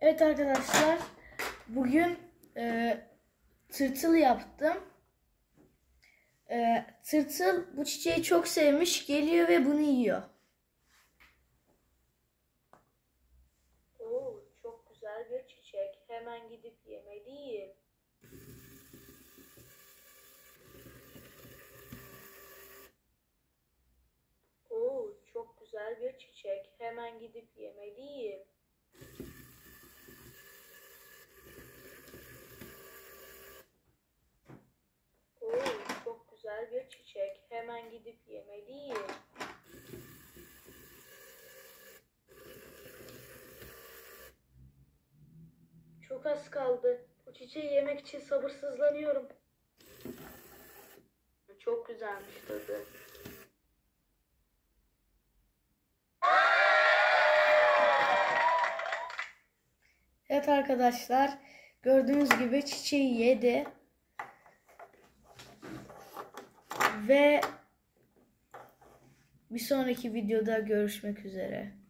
Evet arkadaşlar, bugün tırtıl yaptım. Tırtıl bu çiçeği çok sevmiş, geliyor ve bunu yiyor. Oo, çok güzel bir çiçek. Hemen gidip yemeliyim. Oo, çok güzel bir çiçek. Hemen gidip yemeliyim. Oo, çok güzel bir çiçek. Hemen gidip yemeliyim. Çok az kaldı. Bu çiçeği yemek için sabırsızlanıyorum. Çok güzelmiş tadı. Evet arkadaşlar, gördüğünüz gibi çiçeği yedi. Ve bir sonraki videoda görüşmek üzere.